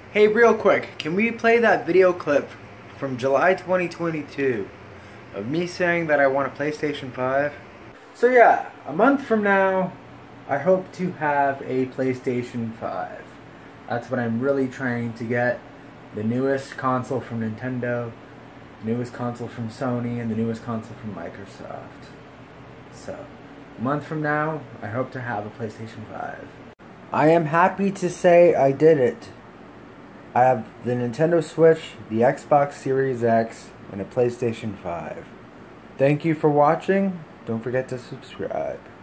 Hey, real quick, can we play that video clip from July 2022 of me saying that I want a PlayStation 5? So yeah, a month from now, I hope to have a PlayStation 5. That's what I'm really trying to get. The newest console from Nintendo, the newest console from Sony, and the newest console from Microsoft. So, a month from now, I hope to have a PlayStation 5. I am happy to say I did it. I have the Nintendo Switch, the Xbox Series X, and a PlayStation 5. Thank you for watching. Don't forget to subscribe.